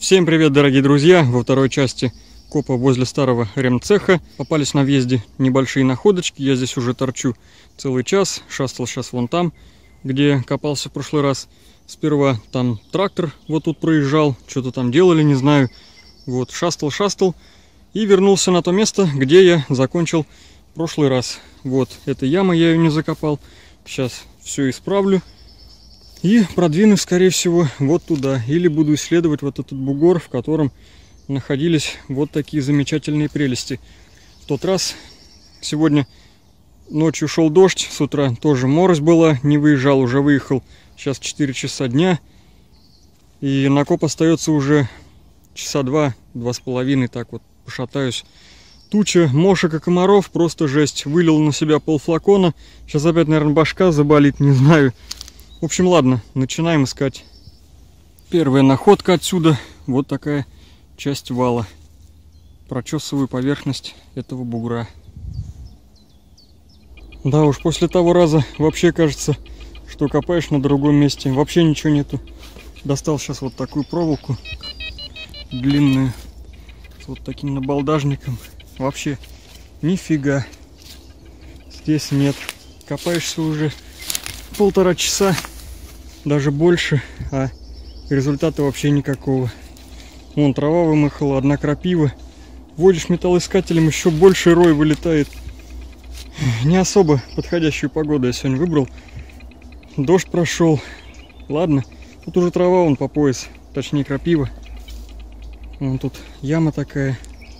Всем привет, дорогие друзья! Во второй части копа возле старого ремцеха попались на въезде небольшие находочки. Я здесь уже торчу целый час, шастал сейчас вон там, где копался в прошлый раз. Сперва там трактор вот тут проезжал, что-то там делали, не знаю. Вот, шастал и вернулся на то место, где я закончил в прошлый раз. Вот, эта яма, я ее не закопал. Сейчас все исправлю и продвинусь, скорее всего, вот туда. Или буду исследовать вот этот бугор, в котором находились вот такие замечательные прелести. В тот раз, сегодня ночью шел дождь, с утра тоже морось была, не выезжал, уже выехал. Сейчас 4 часа дня, и на коп остается уже часа 2-2,5, так вот пошатаюсь. Туча мошек и комаров, просто жесть. Вылил на себя полфлакона. Сейчас опять, наверное, башка заболит, не знаю. В общем, ладно, начинаем искать. Первая находка отсюда. Вот такая часть вала. Прочесываю поверхность этого бугра. Да уж, после того раза вообще кажется, что копаешь на другом месте. Вообще ничего нету. Достал сейчас вот такую проволоку длинную. С вот таким набалдажником. Вообще нифига здесь нет. Копаешься уже 1,5 часа, даже больше, а результата вообще никакого. Вон трава вымахала, одна крапива. Вводишь металлоискателем, еще больше рой вылетает. Не особо подходящую погоду я сегодня выбрал. Дождь прошел. Ладно, тут уже трава вон по пояс, точнее крапива. Вон тут яма такая.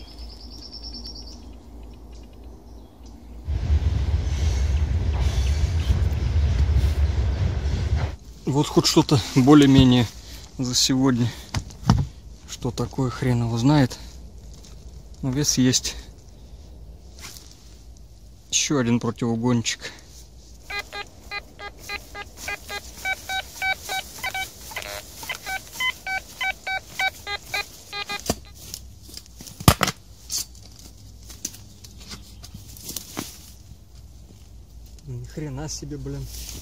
Вот хоть что-то более-менее за сегодня. Что такое, хрен его знает. Но вес есть. Еще один противоугончик. Ни хрена себе, блин.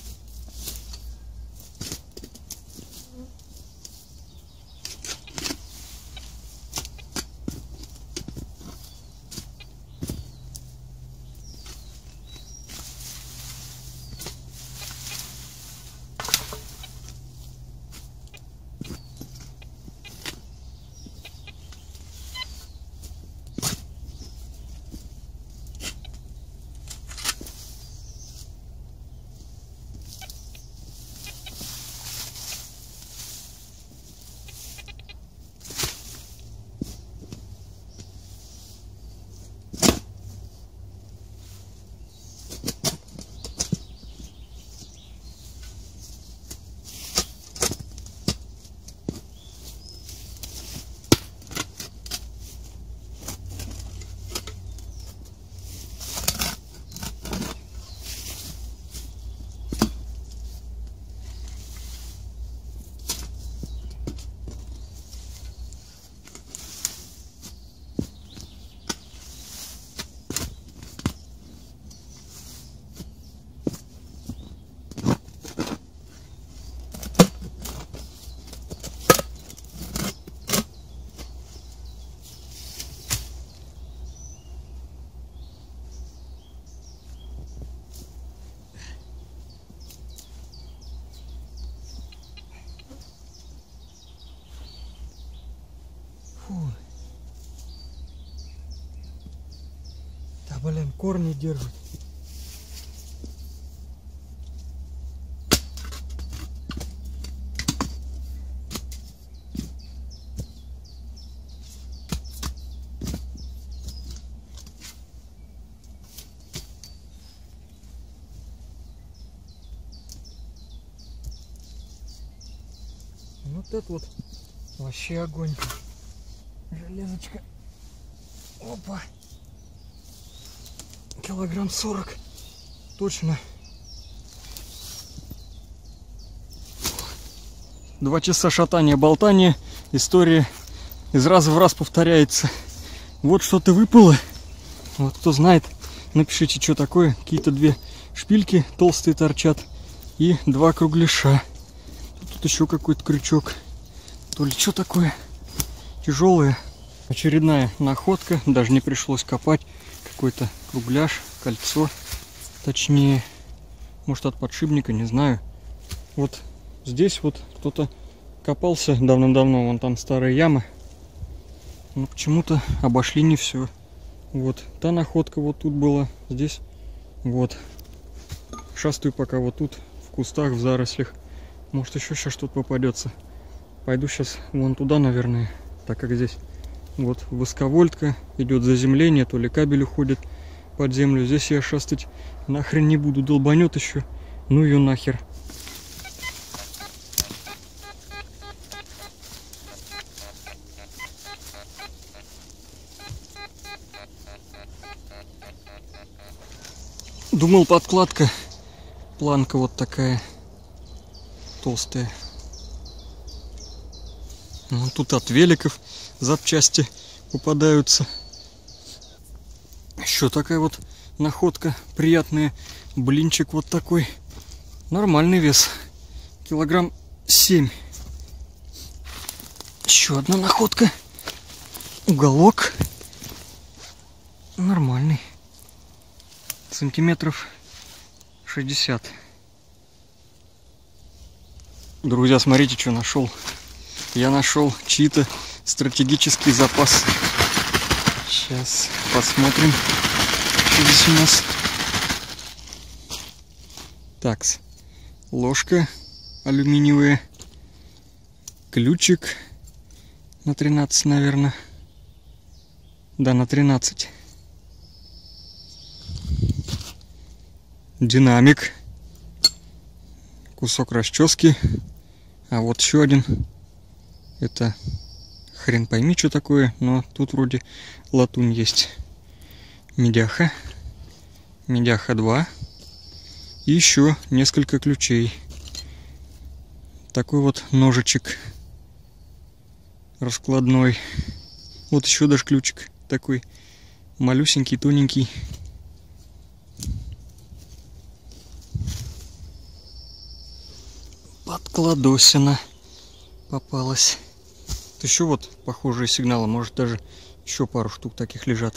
Фу. Да, блин, корни держат. Вот это вот вообще огонь. Железочка. Опа. Килограмм 40. Точно. 2 часа шатания, болтания. История из раза в раз повторяется. Вот что-то выпало. Вот кто знает, напишите, что такое. Какие-то 2 шпильки толстые торчат. И 2 кругляша. Тут еще какой-то крючок. То ли что такое. тяжелые. Очередная находка, даже не пришлось копать. Какой-то кругляш, кольцо, точнее, может от подшипника, не знаю. Вот здесь вот кто-то копался давным-давно, вон там старая яма. Но почему-то обошли не все. Вот та находка вот тут была, здесь вот. Шастаю пока вот тут, в кустах, в зарослях. Может еще сейчас что-то попадется. Пойду сейчас вон туда, наверное, так как здесь вот высоковольтка, идет заземление, то ли кабель уходит под землю. Здесь я шастать нахрен не буду, долбанет еще. Ну ее нахер. Думал, подкладка, планка вот такая толстая. Ну, тут от великов запчасти попадаются. Еще такая вот находка приятная. Блинчик вот такой. Нормальный вес. Килограмм 7. Еще одна находка. Уголок. Нормальный. Сантиметров 60. Друзья, смотрите, что нашел. Я нашел чьи-то стратегический запас. Сейчас посмотрим, что здесь у нас. Такс. Ложка алюминиевая. Ключик на 13, наверное. Да, на 13. Динамик. Кусок расчески. А вот еще один. Это хрен пойми, что такое, но тут вроде латунь есть. Медяха. Медяха 2. И еще несколько ключей. Такой вот ножичек раскладной. Вот еще даже ключик такой малюсенький, тоненький. Подкладосина попалась. Еще вот похожие сигналы, может даже еще пару штук таких лежат.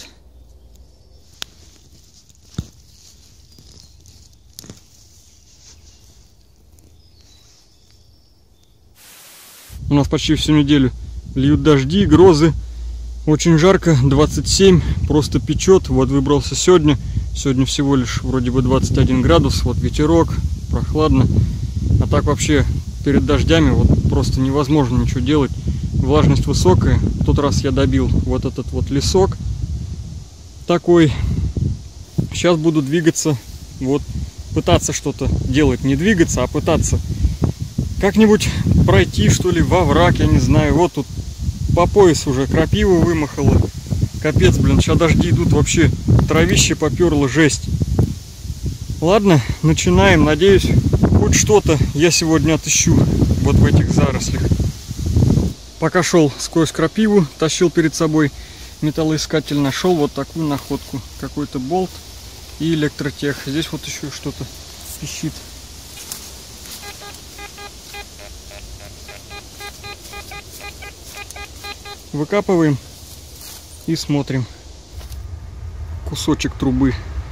У нас почти всю неделю льют дожди, грозы. Очень жарко, 27, просто печет. Вот выбрался сегодня. Сегодня всего лишь вроде бы 21 градус. Вот ветерок, прохладно. А так вообще перед дождями вот просто невозможно ничего делать. Влажность высокая. В тот раз я добил вот этот вот лесок такой. Сейчас буду двигаться, вот пытаться что-то делать, не двигаться, а пытаться как-нибудь пройти, что ли, во враг, я не знаю. Вот тут по пояс уже крапива вымахала. Капец, блин, сейчас дожди идут, вообще травище поперло, жесть. Ладно, начинаем. Надеюсь, хоть что-то я сегодня отыщу вот в этих зарослях. Пока шел сквозь крапиву, тащил перед собой металлоискатель, нашел вот такую находку. Какой-то болт и электротех. Здесь вот еще что-то пищит. Выкапываем и смотрим. Кусочек трубы.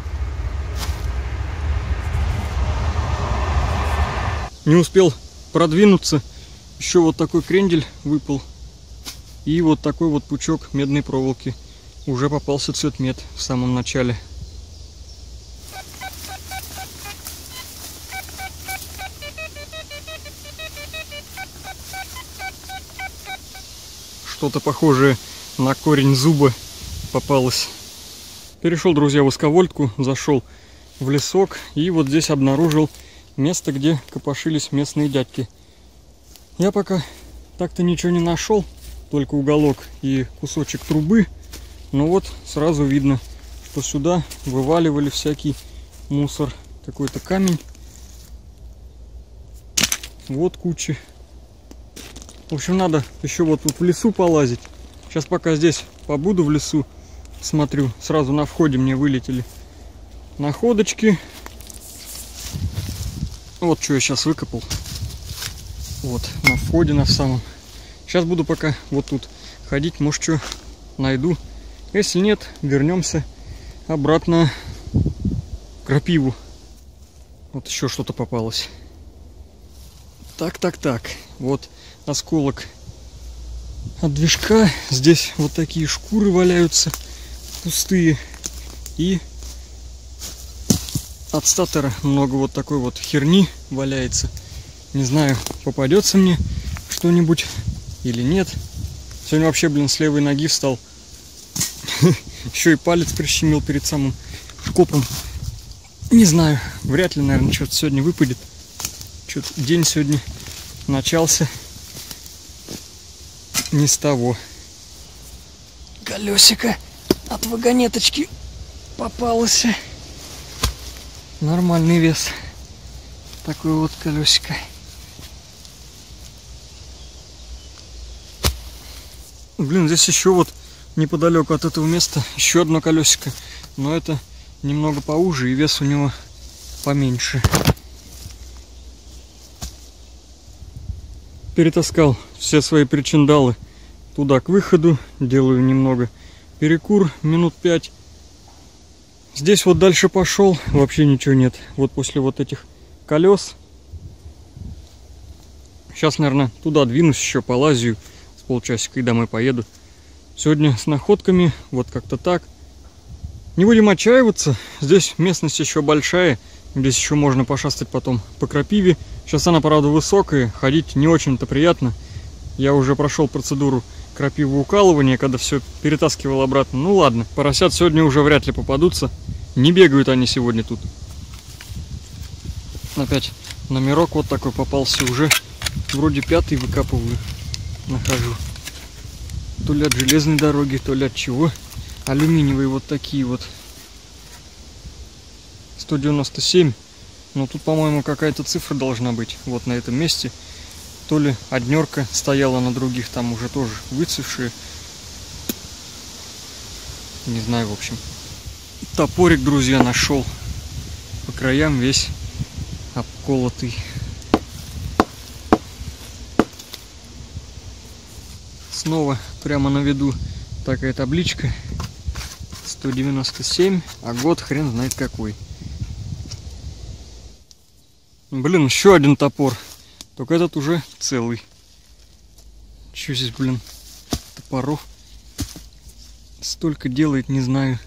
Не успел продвинуться. Еще вот такой крендель выпал. И вот такой вот пучок медной проволоки. Уже попался цветмет в самом начале. Что-то похожее на корень зуба попалось. Перешел, друзья, в высоковольтку, зашел в лесок и вот здесь обнаружил место, где копошились местные дядьки. Я пока так-то ничего не нашел, только уголок и кусочек трубы. Но вот сразу видно, что сюда вываливали всякий мусор. Какой-то камень. Вот куча. В общем, надо еще вот тут в лесу полазить. Сейчас пока здесь побуду в лесу, смотрю, сразу на входе мне вылетели находочки. Вот что я сейчас выкопал. Вот, на входе, на самом. Сейчас буду пока вот тут ходить, может, что найду. Если нет, вернемся обратно к крапиву. Вот еще что-то попалось. Так. Вот осколок от движка. Здесь вот такие шкуры валяются пустые. И от статора много вот такой вот херни валяется. Не знаю, попадется мне что-нибудь или нет. Сегодня вообще, блин, с левой ноги встал. Еще и палец прищемил перед самым копом. Не знаю, вряд ли, наверное, что-то сегодня выпадет. Что-то день сегодня начался не с того. Колесико от вагонеточки попалось. Нормальный вес. Такое вот колесико. Блин, здесь еще вот неподалеку от этого места еще одно колесико. Но это немного поуже, и вес у него поменьше. Перетаскал все свои причиндалы туда к выходу. Делаю немного перекур, минут 5. Здесь вот дальше пошел, вообще ничего нет. Вот после вот этих колес. Сейчас, наверное, туда двинусь, еще полазию с полчасика и домой поеду. Сегодня с находками, вот как-то так. Не будем отчаиваться. Здесь местность еще большая. Здесь еще можно пошастать потом по крапиве. Сейчас она, правда, высокая. Ходить не очень-то приятно. Я уже прошел процедуру крапивоукалывания, когда все перетаскивал обратно. Ну ладно, поросят сегодня уже вряд ли попадутся. Не бегают они сегодня тут. Опять номерок вот такой попался уже. Вроде 5-й выкапываю. Нахожу. То ли от железной дороги, то ли от чего. Алюминиевые вот такие вот. 197. Но тут, по-моему, какая-то цифра должна быть. Вот на этом месте. То ли однерка стояла на других, там уже тоже выцвевшие. Не знаю, в общем. Топорик, друзья, нашел. По краям весь обколотый. Снова прямо на виду такая табличка. 197, а год хрен знает какой. Блин, еще один топор. Только этот уже целый. Че здесь, блин, топоров столько делает, не знаю.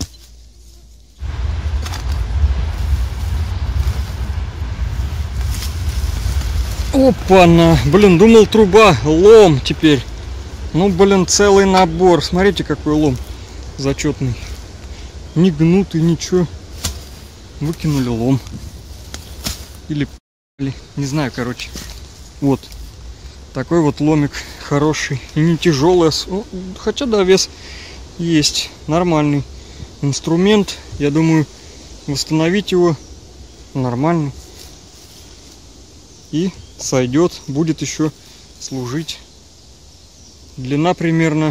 Опа-на! Блин, думал труба, лом теперь. Ну, блин, целый набор. Смотрите, какой лом зачетный. Не гнутый, ничего. Выкинули лом. Или не знаю, короче. Вот. Такой вот ломик хороший. И не тяжелый. Хотя, да, вес есть. Нормальный инструмент. Я думаю, восстановить его нормально. И сойдет. Будет еще служить. Длина примерно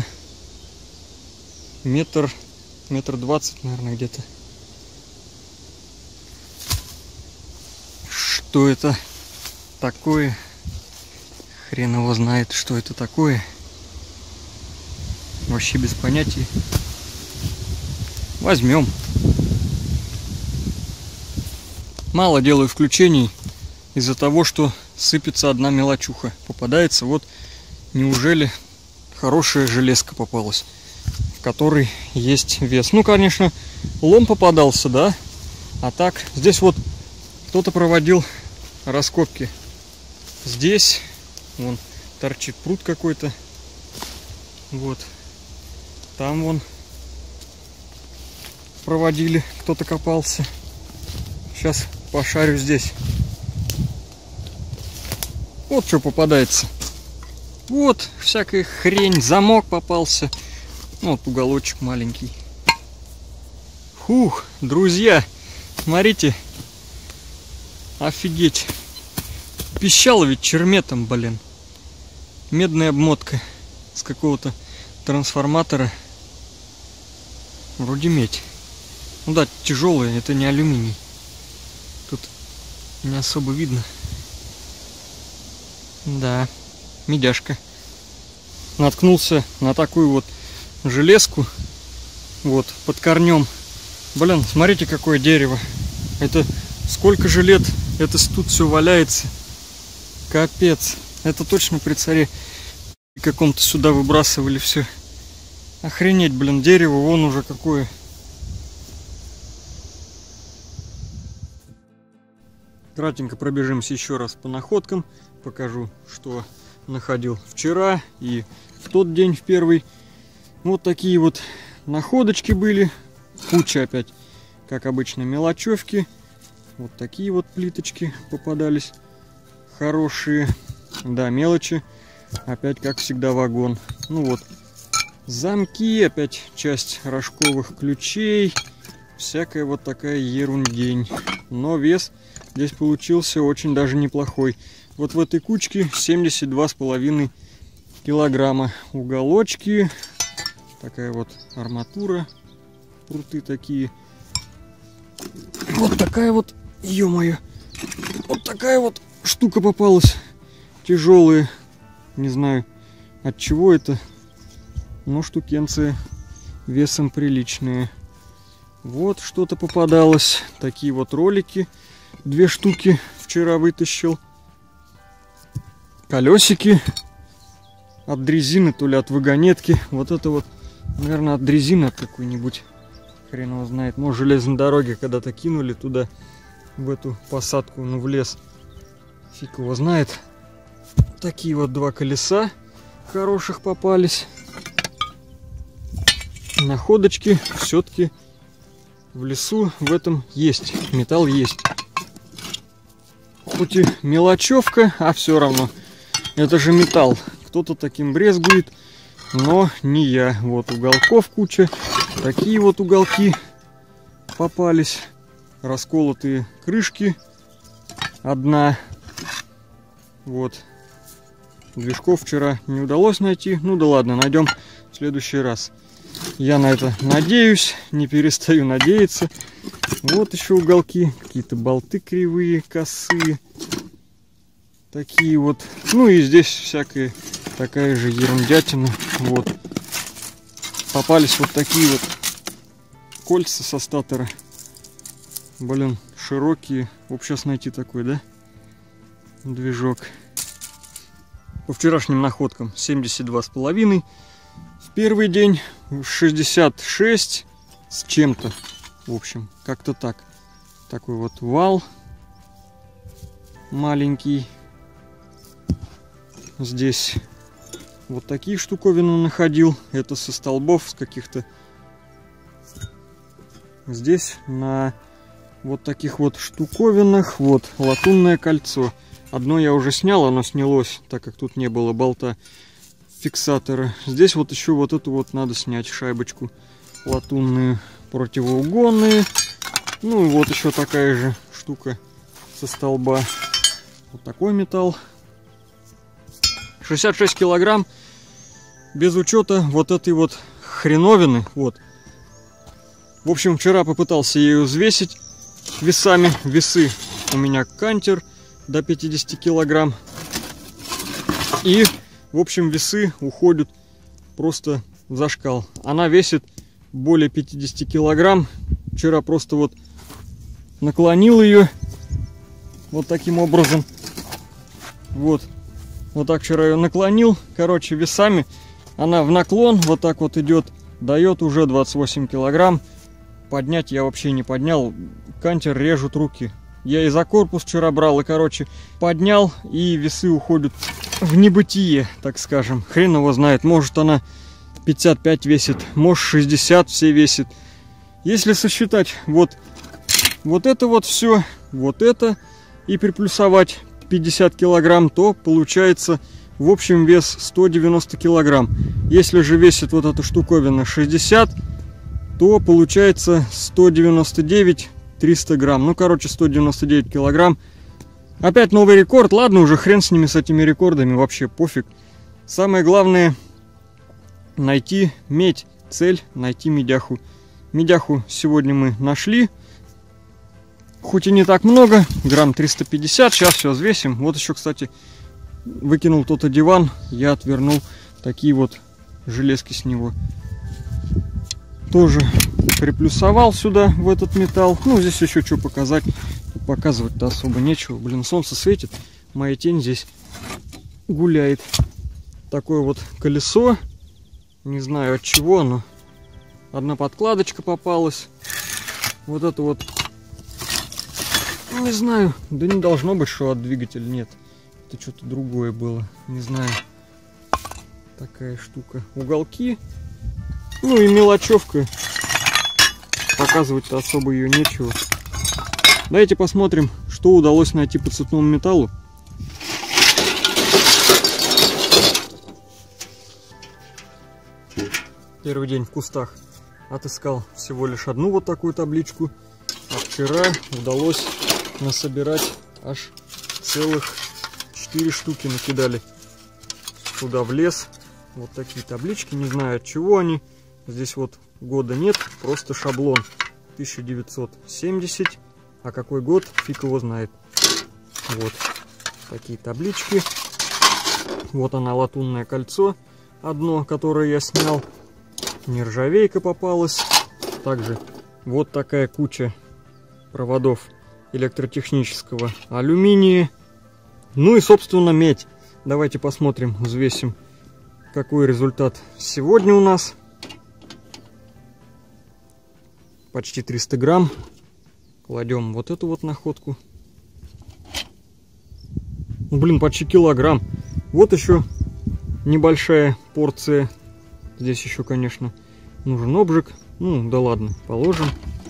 метр 20, наверное, где-то. Что это такое? Хрен его знает, что это такое. Вообще без понятия. Возьмем. Мало делаю включений из-за того, что сыпется одна мелочуха. Попадается вот, неужели хорошая железка попалась, в которой есть вес. Ну, конечно, лом попадался, да. А так, здесь вот кто-то проводил раскопки. Здесь вон торчит пруд какой-то. Вот. Там вон проводили, кто-то копался. Сейчас пошарю здесь. Вот что попадается. Вот всякая хрень. Замок попался. Вот уголочек маленький. Фух, друзья, смотрите. Офигеть. Пищало ведь черметом, блин. Медная обмотка с какого-то трансформатора. Вроде медь. Ну да, тяжелая, это не алюминий. Тут не особо видно. Да, медяшка. наткнулся на такую вот железку. Вот, под корнем. Блин, смотрите, какое дерево. Это сколько же лет это тут все валяется. Капец. Это точно при царе каком-то сюда выбрасывали все. Охренеть, блин, дерево вон уже какое. Кратенько пробежимся еще раз по находкам. Покажу, что находил вчера и в тот день, в первый. Вот такие вот находочки были. Куча опять, как обычно, мелочевки. Вот такие вот плиточки попадались. Хорошие. Да, мелочи. Опять, как всегда, вагон. Ну вот. Замки, опять часть рожковых ключей. Всякая вот такая ерундень. Но вес здесь получился очень даже неплохой. Вот в этой кучке 72,5 килограмма. Уголочки. Такая вот арматура. Пруты такие. Вот такая вот, ё-моё. Вот такая вот штука попалась. Тяжелые. Не знаю, от чего это. Но штукенцы весом приличные. Вот что-то попадалось. Такие вот ролики. 2 штуки вчера вытащил. Колесики. От дрезины, то ли от вагонетки. Вот это вот, наверное, от дрезины от какой-нибудь. Хрен его знает. Может, железной дороги когда-то кинули туда, в эту посадку, ну, в лес. Фиг его знает. Такие вот 2 колеса хороших попались. Находочки все-таки в лесу в этом есть. Металл есть. Хоть и мелочевка, а все равно. Это же металл. Кто-то таким брезгует, но не я. Вот уголков куча. Такие вот уголки попались. Расколотые крышки. Одна. Вот. Движков вчера не удалось найти. Ну да ладно, найдем в следующий раз. Я на это надеюсь, не перестаю надеяться. Вот еще уголки, какие-то болты кривые, косые. Такие вот. Ну и здесь всякая такая же ерундятина. Вот. Попались вот такие вот кольца со статора. Блин, широкие. Вот сейчас найти такой, да? Движок. По вчерашним находкам 72,5. В первый день 66 с чем-то. В общем, как-то так. Такой вот вал маленький. Здесь вот такие штуковины находил. Это со столбов, с каких-то. Здесь на вот таких вот штуковинах вот латунное кольцо. Одно я уже снял, оно снялось, так как тут не было болта фиксатора. Здесь вот еще вот эту вот надо снять шайбочку латунную, противоугонные. Ну и вот еще такая же штука со столба. Вот такой металл. 66 килограмм без учета вот этой вот хреновины. Вот. В общем, вчера попытался ее взвесить весами. Весы у меня кантер до 50 килограмм. И, в общем, весы уходят просто в зашкал. Она весит более 50 килограмм. Вчера просто вот наклонил ее вот таким образом. Вот. Вот так вчера ее наклонил. Короче, весами она в наклон вот так вот идет. Дает уже 28 килограмм. Поднять я вообще не поднял. Кантер режут руки. Я и за корпус вчера брал, и, короче, поднял, и весы уходят в небытие, так скажем. Хрен его знает, может она 55 весит, может 60 все весит. Если сосчитать вот это вот все, вот это, и приплюсовать 50 килограмм, то получается в общем вес 190 килограмм. Если же весит вот эта штуковина 60, то получается 199 300 грамм. Ну, короче, 199 килограмм. Опять новый рекорд. Ладно, уже хрен с ними, с этими рекордами. Вообще пофиг. Самое главное найти медь. Цель найти медяху. Медяху сегодня мы нашли. Хоть и не так много. Грамм 350. Сейчас все взвесим. Вот еще, кстати, выкинул тот диван. Я отвернул такие вот железки с него. Тоже приплюсовал сюда, в этот металл. Ну, здесь еще что показать. Показывать-то особо нечего. Блин, солнце светит, моя тень здесь гуляет. Такое вот колесо. Не знаю от чего оно. Одна подкладочка попалась. Вот это вот. Не знаю. Да не должно быть, что от двигателя. Нет. Это что-то другое было. Не знаю. Такая штука. Уголки. Ну и мелочевка. Показывать-то особо ее нечего. Давайте посмотрим, что удалось найти по цветному металлу. Первый день в кустах отыскал всего лишь одну вот такую табличку. А вчера удалось насобирать аж целых 4 штуки. Накидали туда в лес. Вот такие таблички. Не знаю от чего они. Здесь вот года нет. Просто шаблон. 1970. А какой год, фиг его знает. Вот такие таблички. Вот она, латунное кольцо. Одно, которое я снял. Нержавейка попалась. Также вот такая куча проводов электротехнического алюминия. Ну и, собственно, медь. Давайте посмотрим, взвесим, какой результат сегодня у нас. Почти 300 грамм. Кладем вот эту вот находку. Ну, блин, почти килограмм. Вот еще небольшая порция. Здесь еще, конечно, нужен обжиг. Ну, да ладно, положим.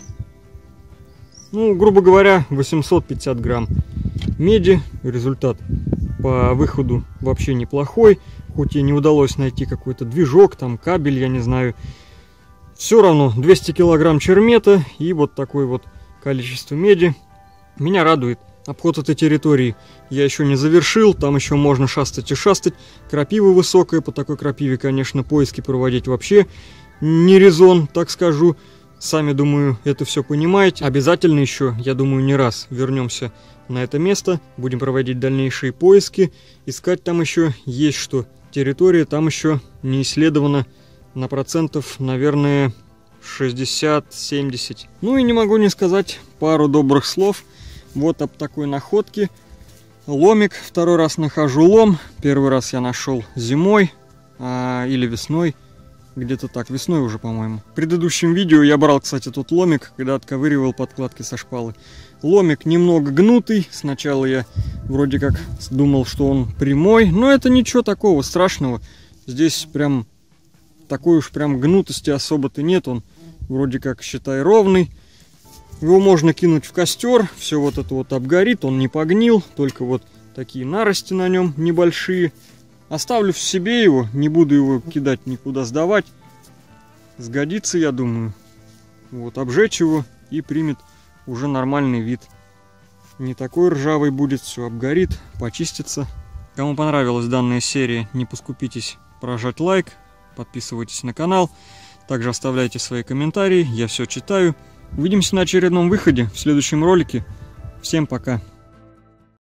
Ну, грубо говоря, 850 грамм меди. Результат по выходу вообще неплохой. Хоть и не удалось найти какой-то движок, там кабель, я не знаю. Все равно 200 килограмм чермета и вот такое вот количество меди. Меня радует. Обход этой территории я еще не завершил, там еще можно шастать и шастать. Крапива высокая, по такой крапиве, конечно, поиски проводить вообще не резон, так скажу. Сами, думаю, это все понимаете. Обязательно еще, я думаю, не раз вернемся на это место, будем проводить дальнейшие поиски. Искать там еще есть что. Территория там еще не исследована на процентов, наверное, 60-70. Ну и не могу не сказать пару добрых слов. Вот об такой находке. Ломик. Второй раз нахожу лом. Первый раз я нашел зимой или весной. Где-то так. Весной уже, по-моему. В предыдущем видео я брал, кстати, тут ломик, когда отковыривал подкладки со шпалы. Ломик немного гнутый. Сначала я вроде как думал, что он прямой. Но это ничего такого страшного. Здесь прям такой уж прям гнутости особо-то нет. Он вроде как, считай, ровный. Его можно кинуть в костер, все вот это вот обгорит, он не погнил, только вот такие нарости на нем небольшие. Оставлю в себе его, не буду его кидать никуда, сдавать. Сгодится, я думаю. Вот, обжечь его и примет уже нормальный вид. Не такой ржавый будет, все обгорит, почистится. Кому понравилась данная серия, не поскупитесь прожать лайк, подписывайтесь на канал. Также оставляйте свои комментарии, я все читаю. Увидимся на очередном выходе в следующем ролике. Всем пока!